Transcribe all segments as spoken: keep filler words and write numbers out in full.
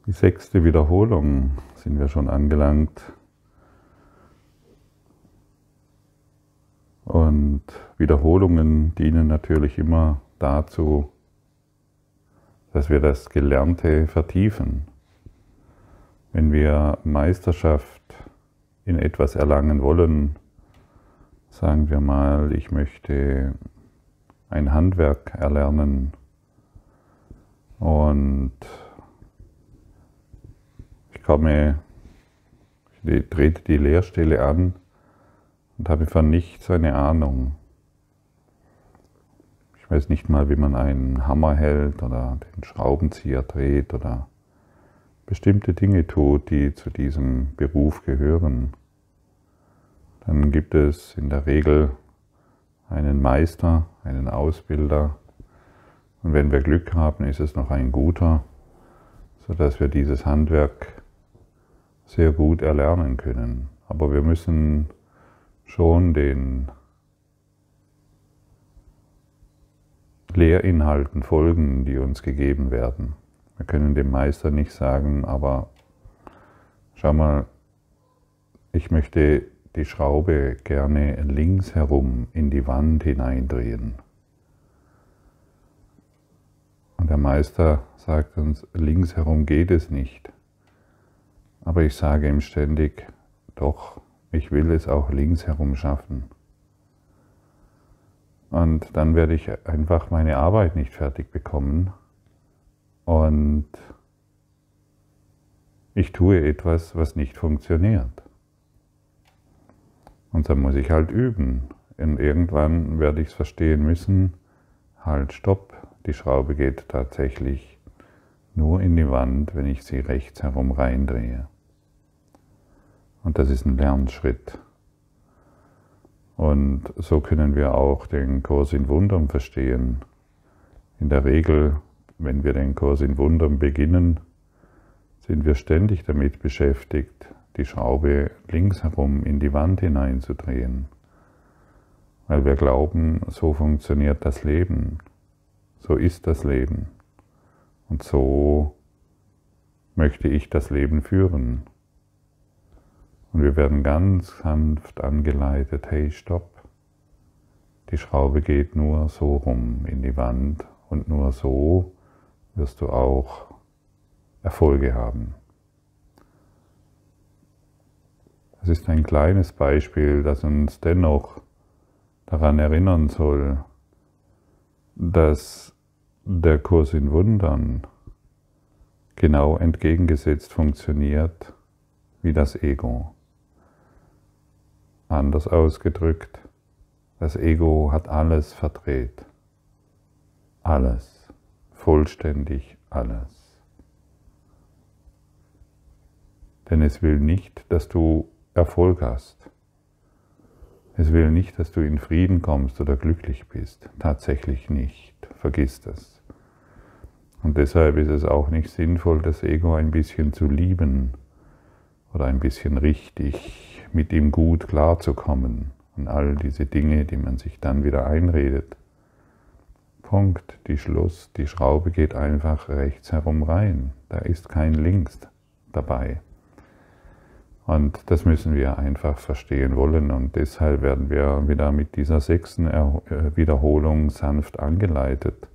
Die sechste Wiederholung sind wir schon angelangt. Und Wiederholungen dienen natürlich immer dazu, dass wir das Gelernte vertiefen. Wenn wir Meisterschaft in etwas erlangen wollen, sagen wir mal, ich möchte ein Handwerk erlernen und ich komme, ich trete die Lehrstelle an und habe von nichts eine Ahnung. Ich weiß nicht mal, wie man einen Hammer hält oder den Schraubenzieher dreht oder bestimmte Dinge tut, die zu diesem Beruf gehören. Dann gibt es in der Regel einen Meister, einen Ausbilder. Und wenn wir Glück haben, ist es noch ein guter, sodass wir dieses Handwerk sehr gut erlernen können. Aber wir müssen schon den Lehrinhalten folgen, die uns gegeben werden. Wir können dem Meister nicht sagen, aber schau mal, ich möchte die Schraube gerne links herum in die Wand hineindrehen. Und der Meister sagt uns, links herum geht es nicht. Aber ich sage ihm ständig, doch, ich will es auch links herum schaffen. Und dann werde ich einfach meine Arbeit nicht fertig bekommen. Und ich tue etwas, was nicht funktioniert. Und dann muss ich halt üben. Und irgendwann werde ich es verstehen müssen, halt, stopp, die Schraube geht tatsächlich nur in die Wand, wenn ich sie rechts herum reindrehe. Und das ist ein Lernschritt. Und so können wir auch den Kurs in Wundern verstehen. In der Regel, wenn wir den Kurs in Wundern beginnen, sind wir ständig damit beschäftigt, die Schraube links herum in die Wand hineinzudrehen. Weil wir glauben, so funktioniert das Leben. So ist das Leben. Und so möchte ich das Leben führen. Und wir werden ganz sanft angeleitet, hey, stopp, die Schraube geht nur so rum in die Wand und nur so wirst du auch Erfolge haben. Das ist ein kleines Beispiel, das uns dennoch daran erinnern soll, dass der Kurs in Wundern genau entgegengesetzt funktioniert wie das Ego. Anders ausgedrückt, das Ego hat alles verdreht. Alles. Vollständig alles. Denn es will nicht, dass du Erfolg hast. Es will nicht, dass du in Frieden kommst oder glücklich bist. Tatsächlich nicht. Vergiss das. Und deshalb ist es auch nicht sinnvoll, das Ego ein bisschen zu lieben oder ein bisschen richtig mit ihm gut klarzukommen und all diese Dinge, die man sich dann wieder einredet. Punkt, die Schluss, die Schraube geht einfach rechts herum rein. Da ist kein Links dabei. Und das müssen wir einfach verstehen wollen und deshalb werden wir wieder mit dieser sechsten Wiederholung sanft angeleitet.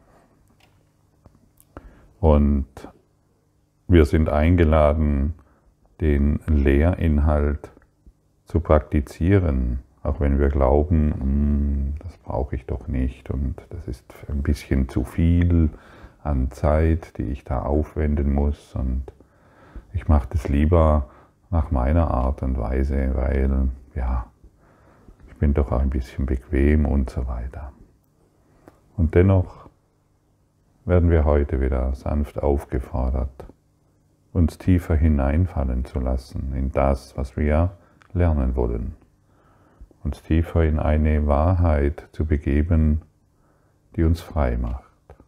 Und wir sind eingeladen, den Lehrinhalt zu praktizieren, auch wenn wir glauben, das brauche ich doch nicht und das ist ein bisschen zu viel an Zeit, die ich da aufwenden muss und ich mache das lieber nach meiner Art und Weise, weil, ja, ich bin doch auch ein bisschen bequem und so weiter. Und dennoch werden wir heute wieder sanft aufgefordert, uns tiefer hineinfallen zu lassen in das, was wir lernen wollen. Uns tiefer in eine Wahrheit zu begeben, die uns frei macht,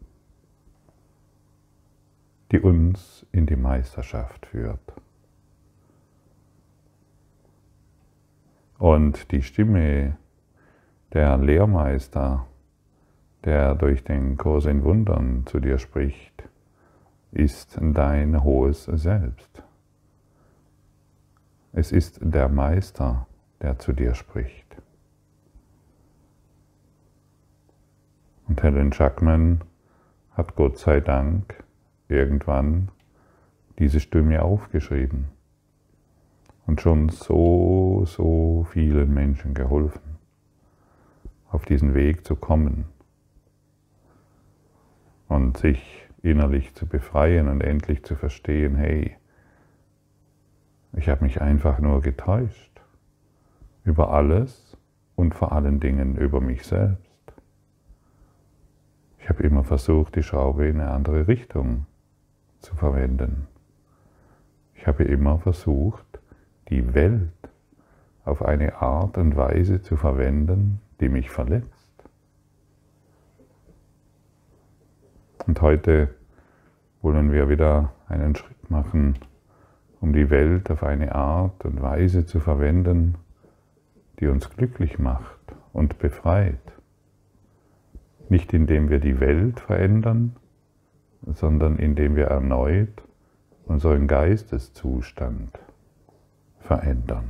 die uns in die Meisterschaft führt. Und die Stimme der Lehrmeister, der durch den Kurs in Wundern zu dir spricht, ist dein hohes Selbst. Es ist der Meister, der zu dir spricht. Und Helen Schackman hat Gott sei Dank irgendwann diese Stimme aufgeschrieben und schon so, so vielen Menschen geholfen, auf diesen Weg zu kommen und sich innerlich zu befreien und endlich zu verstehen, hey, ich habe mich einfach nur getäuscht über alles und vor allen Dingen über mich selbst. Ich habe immer versucht, die Schraube in eine andere Richtung zu verwenden. Ich habe immer versucht, die Welt auf eine Art und Weise zu verwenden, die mich verletzt. Und heute wollen wir wieder einen Schritt machen, um die Welt auf eine Art und Weise zu verwenden, die uns glücklich macht und befreit. Nicht indem wir die Welt verändern, sondern indem wir erneut unseren Geisteszustand verändern.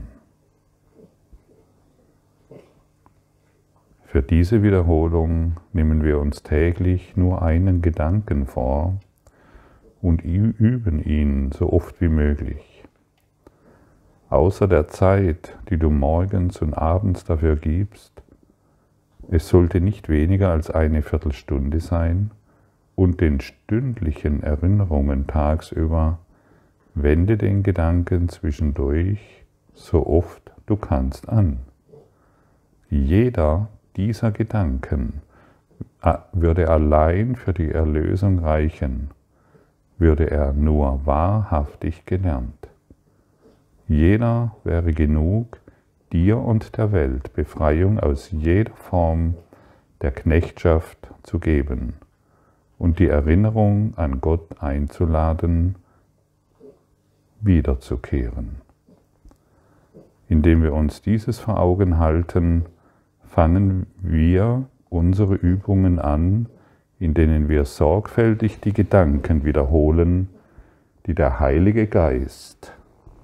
Für diese Wiederholung nehmen wir uns täglich nur einen Gedanken vor und üben ihn so oft wie möglich. Außer der Zeit, die du morgens und abends dafür gibst, es sollte nicht weniger als eine Viertelstunde sein, und den stündlichen Erinnerungen tagsüber wende den Gedanken zwischendurch so oft du kannst an. Jeder dieser Gedanken würde allein für die Erlösung reichen, würde er nur wahrhaftig gelernt. Jeder wäre genug, dir und der Welt Befreiung aus jeder Form der Knechtschaft zu geben und die Erinnerung an Gott einzuladen, wiederzukehren. Indem wir uns dieses vor Augen halten, fangen wir unsere Übungen an, in denen wir sorgfältig die Gedanken wiederholen, die der Heilige Geist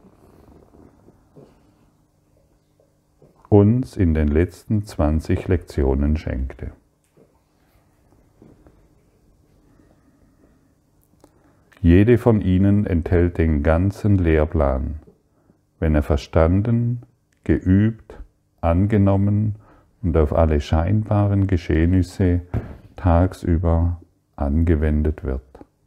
uns in den letzten zwanzig Lektionen schenkte. Jede von ihnen enthält den ganzen Lehrplan, wenn er verstanden, geübt, angenommen und auf alle scheinbaren Geschehnisse tagsüber angewendet wird.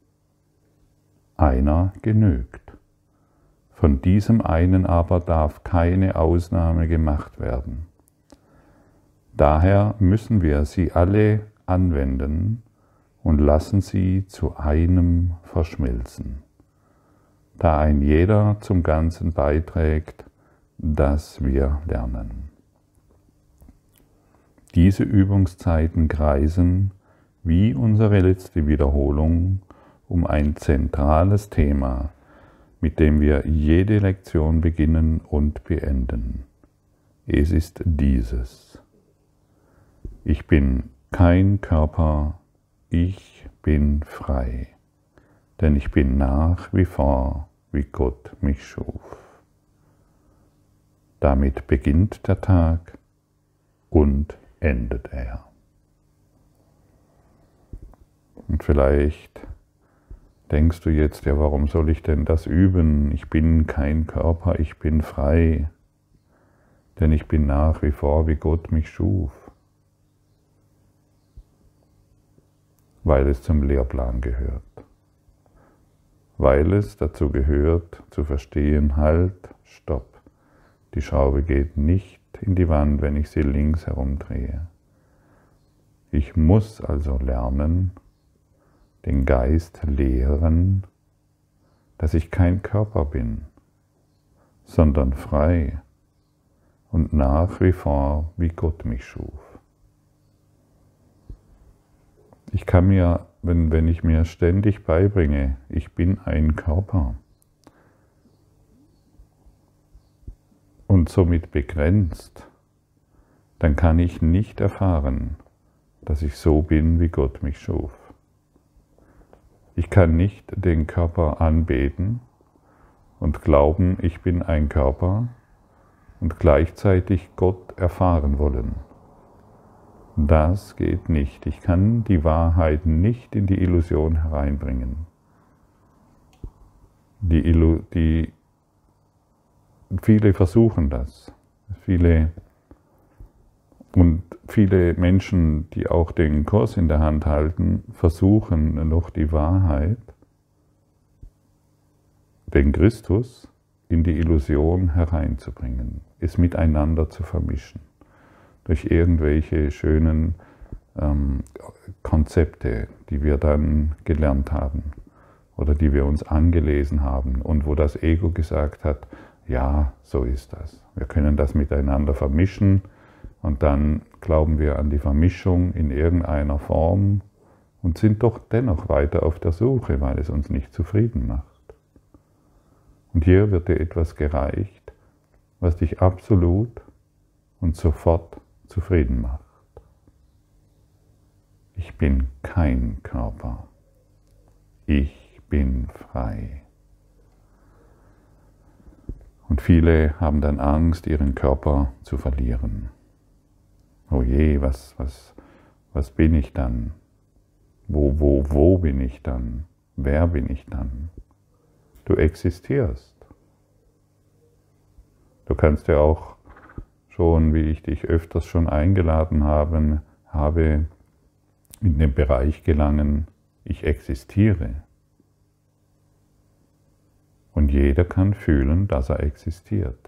Einer genügt. Von diesem einen aber darf keine Ausnahme gemacht werden. Daher müssen wir sie alle anwenden und lassen sie zu einem verschmilzen, da ein jeder zum Ganzen beiträgt, das wir lernen. Diese Übungszeiten kreisen, wie unsere letzte Wiederholung, um ein zentrales Thema, mit dem wir jede Lektion beginnen und beenden. Es ist dieses: Ich bin kein Körper, ich bin frei, denn ich bin nach wie vor, wie Gott mich schuf. Damit beginnt der Tag und endet er. Und vielleicht denkst du jetzt, ja, warum soll ich denn das üben? Ich bin kein Körper, ich bin frei, denn ich bin nach wie vor, wie Gott mich schuf. Weil es zum Lehrplan gehört. Weil es dazu gehört, zu verstehen, halt, stopp. Die Schraube geht nicht in die Wand, wenn ich sie links herumdrehe. Ich muss also lernen, den Geist lehren, dass ich kein Körper bin, sondern frei und nach wie vor, wie Gott mich schuf. Ich kann mir, wenn, wenn ich mir ständig beibringe, ich bin ein Körper und somit begrenzt, dann kann ich nicht erfahren, dass ich so bin, wie Gott mich schuf. Ich kann nicht den Körper anbeten und glauben, ich bin ein Körper und gleichzeitig Gott erfahren wollen. Das geht nicht. Ich kann die Wahrheit nicht in die Illusion hereinbringen. Die, Illu die viele versuchen das. Viele und viele Menschen, die auch den Kurs in der Hand halten, versuchen noch die Wahrheit, den Christus, in die Illusion hereinzubringen, es miteinander zu vermischen, durch irgendwelche schönen ähm, Konzepte, die wir dann gelernt haben oder die wir uns angelesen haben und wo das Ego gesagt hat, ja, so ist das. Wir können das miteinander vermischen und dann glauben wir an die Vermischung in irgendeiner Form und sind doch dennoch weiter auf der Suche, weil es uns nicht zufrieden macht. Und hier wird dir etwas gereicht, was dich absolut und sofort zufrieden macht. Ich bin kein Körper. Ich bin frei. Und viele haben dann Angst, ihren Körper zu verlieren. Oh je, was, was, was bin ich dann? Wo, wo, wo bin ich dann? Wer bin ich dann? Du existierst. Du kannst ja auch schon, wie ich dich öfters schon eingeladen habe, habe in den Bereich gelangen, ich existiere. Und jeder kann fühlen, dass er existiert.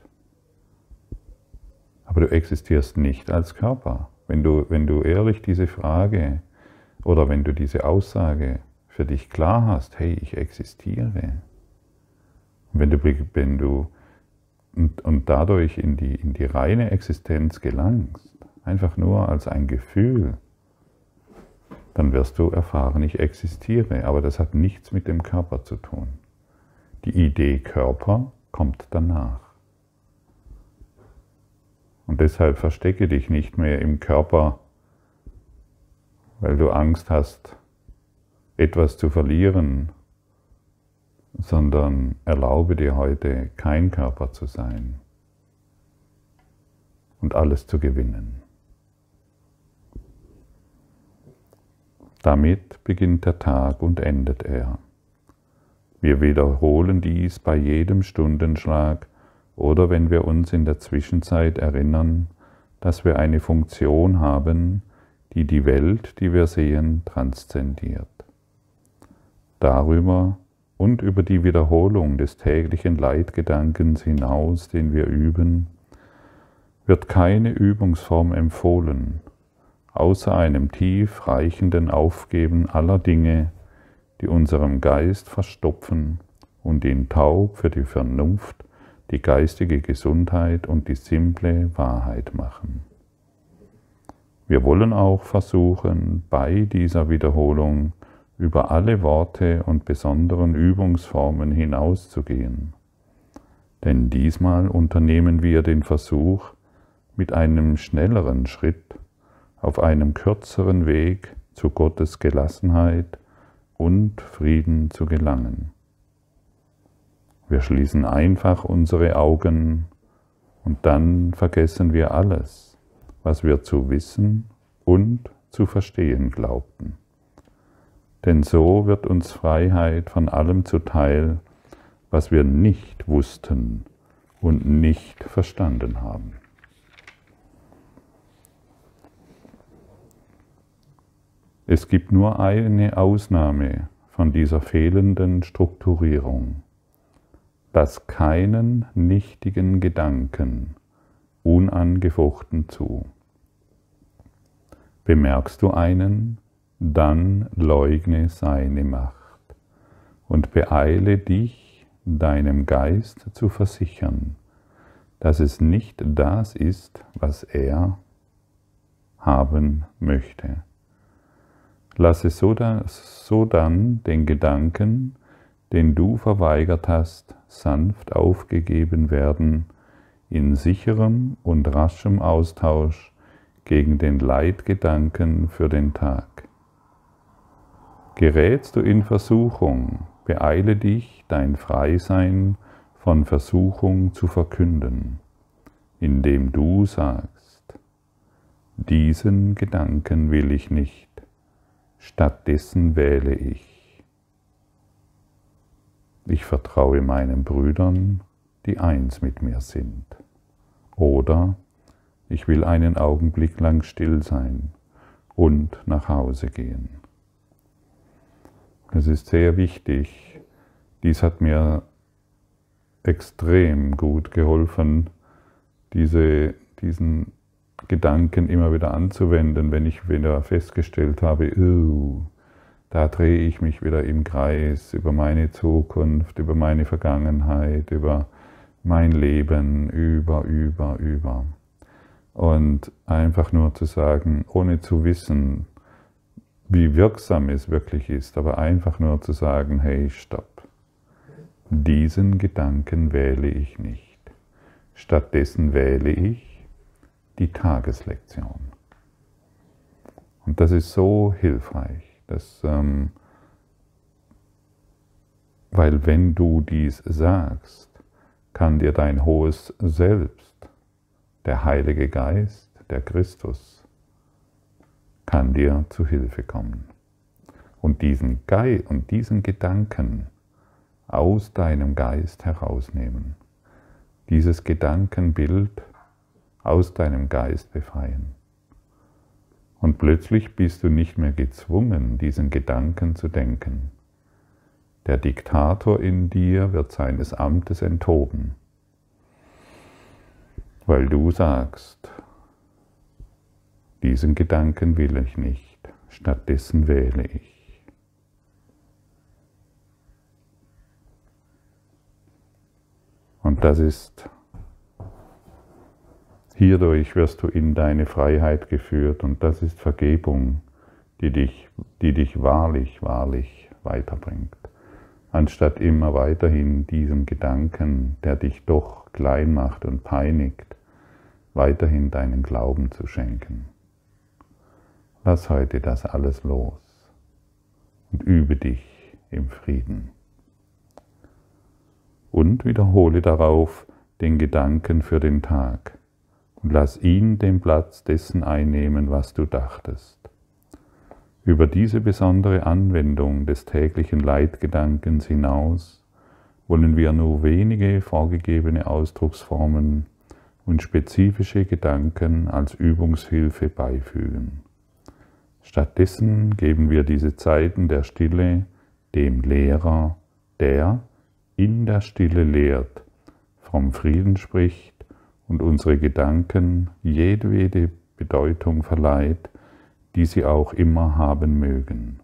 Aber du existierst nicht als Körper. Wenn du, wenn du ehrlich diese Frage oder wenn du diese Aussage für dich klar hast, hey, ich existiere. Und wenn du, wenn du und, und dadurch in die, in die reine Existenz gelangst, einfach nur als ein Gefühl, dann wirst du erfahren, ich existiere. Aber das hat nichts mit dem Körper zu tun. Die Idee Körper kommt danach. Und deshalb verstecke dich nicht mehr im Körper, weil du Angst hast, etwas zu verlieren, sondern erlaube dir heute, kein Körper zu sein und alles zu gewinnen. Damit beginnt der Tag und endet er. Wir wiederholen dies bei jedem Stundenschlag oder wenn wir uns in der Zwischenzeit erinnern, dass wir eine Funktion haben, die die Welt, die wir sehen, transzendiert. Darüber und über die Wiederholung des täglichen Leitgedankens hinaus, den wir üben, wird keine Übungsform empfohlen, außer einem tief reichenden Aufgeben aller Dinge, die unserem Geist verstopfen und ihn taub für die Vernunft, die geistige Gesundheit und die simple Wahrheit machen. Wir wollen auch versuchen, bei dieser Wiederholung über alle Worte und besonderen Übungsformen hinauszugehen. Denn diesmal unternehmen wir den Versuch, mit einem schnelleren Schritt auf einem kürzeren Weg zu Gottes Gelassenheit und Frieden zu gelangen. Wir schließen einfach unsere Augen und dann vergessen wir alles, was wir zu wissen und zu verstehen glaubten. Denn so wird uns Freiheit von allem zuteil, was wir nicht wussten und nicht verstanden haben. Es gibt nur eine Ausnahme von dieser fehlenden Strukturierung: Lass keinen nichtigen Gedanken unangefochten zu. Bemerkst du einen, dann leugne seine Macht und beeile dich, deinem Geist zu versichern, dass es nicht das ist, was er haben möchte. Lasse sodann den Gedanken, den du verweigert hast, sanft aufgegeben werden, in sicherem und raschem Austausch gegen den Leitgedanken für den Tag. Gerätst du in Versuchung, beeile dich, dein Freisein von Versuchung zu verkünden, indem du sagst, diesen Gedanken will ich nicht, stattdessen wähle ich. Ich vertraue meinen Brüdern, die eins mit mir sind. Oder ich will einen Augenblick lang still sein und nach Hause gehen. Es ist sehr wichtig, dies hat mir extrem gut geholfen, diese, diesen Gedanken immer wieder anzuwenden, wenn ich wieder festgestellt habe, oh, da drehe ich mich wieder im Kreis über meine Zukunft, über meine Vergangenheit, über mein Leben, über, über, über. Und einfach nur zu sagen, ohne zu wissen, wie wirksam es wirklich ist, aber einfach nur zu sagen, hey, stopp. Diesen Gedanken wähle ich nicht. Stattdessen wähle ich die Tageslektion. Und das ist so hilfreich, dass, ähm, weil wenn du dies sagst, kann dir dein hohes Selbst, der Heilige Geist, der Christus, kann dir zu Hilfe kommen. Und diesen, Geist, und diesen Gedanken aus deinem Geist herausnehmen. Dieses Gedankenbild aus deinem Geist befreien. Und plötzlich bist du nicht mehr gezwungen, diesen Gedanken zu denken. Der Diktator in dir wird seines Amtes enthoben, weil du sagst, diesen Gedanken will ich nicht, stattdessen wähle ich. Und das ist, hierdurch wirst du in deine Freiheit geführt und das ist Vergebung, die dich, die dich wahrlich, wahrlich weiterbringt. Anstatt immer weiterhin diesem Gedanken, der dich doch klein macht und peinigt, weiterhin deinen Glauben zu schenken. Lass heute das alles los und übe dich im Frieden. Und wiederhole darauf den Gedanken für den Tag und lass ihn den Platz dessen einnehmen, was du dachtest. Über diese besondere Anwendung des täglichen Leitgedankens hinaus wollen wir nur wenige vorgegebene Ausdrucksformen und spezifische Gedanken als Übungshilfe beifügen. Stattdessen geben wir diese Zeiten der Stille dem Lehrer, der in der Stille lehrt, vom Frieden spricht und unsere Gedanken jedwede Bedeutung verleiht, die sie auch immer haben mögen.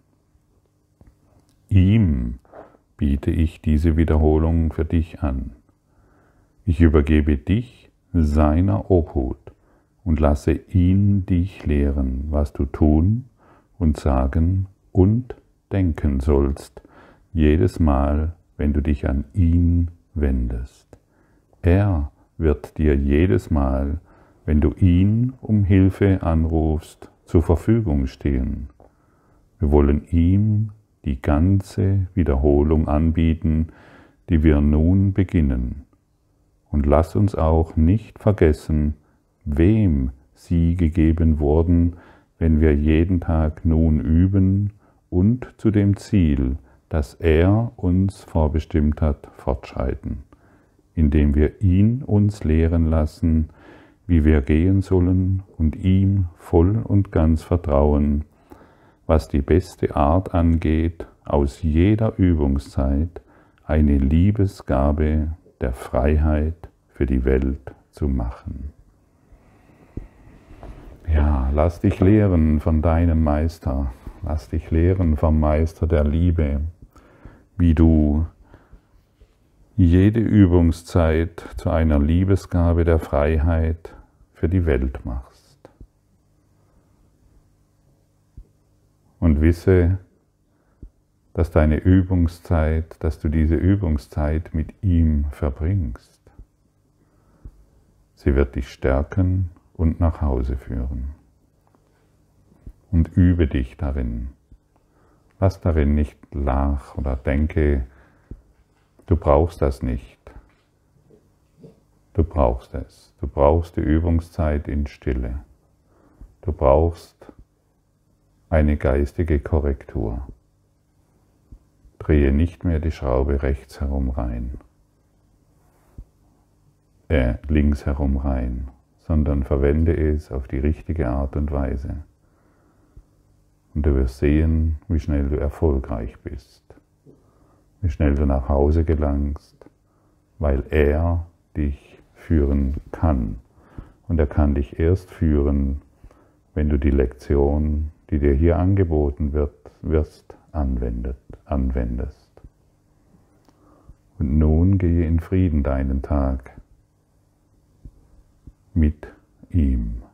Ihm biete ich diese Wiederholung für dich an. Ich übergebe dich seiner Obhut und lasse ihn dich lehren, was du tun und sagen und denken sollst, jedes Mal, wenn du dich an ihn wendest. Er wird dir jedes Mal, wenn du ihn um Hilfe anrufst, zur Verfügung stehen. Wir wollen ihm die ganze Wiederholung anbieten, die wir nun beginnen. Und lass uns auch nicht vergessen, wem sie gegeben wurden, wenn wir jeden Tag nun üben und zu dem Ziel, das er uns vorbestimmt hat, fortschreiten, indem wir ihn uns lehren lassen, wie wir gehen sollen und ihm voll und ganz vertrauen, was die beste Art angeht, aus jeder Übungszeit eine Liebesgabe der Freiheit für die Welt zu machen. Ja, lass dich lehren von deinem Meister, lass dich lehren vom Meister der Liebe, wie du jede Übungszeit zu einer Liebesgabe der Freiheit für die Welt machst. Und wisse, dass deine Übungszeit, dass du diese Übungszeit mit ihm verbringst. Sie wird dich stärken und nach Hause führen. Und übe dich darin. Lass darin nicht nach oder denke, du brauchst das nicht. Du brauchst es. Du brauchst die Übungszeit in Stille. Du brauchst eine geistige Korrektur. Drehe nicht mehr die Schraube rechts herum rein, äh, links herum rein, sondern verwende es auf die richtige Art und Weise. Und du wirst sehen, wie schnell du erfolgreich bist, wie schnell du nach Hause gelangst, weil er dich führen kann. Und er kann dich erst führen, wenn du die Lektion, die dir hier angeboten wird, wirst, anwendet, anwendest. Und nun gehe in Frieden deinen Tag mit ihm.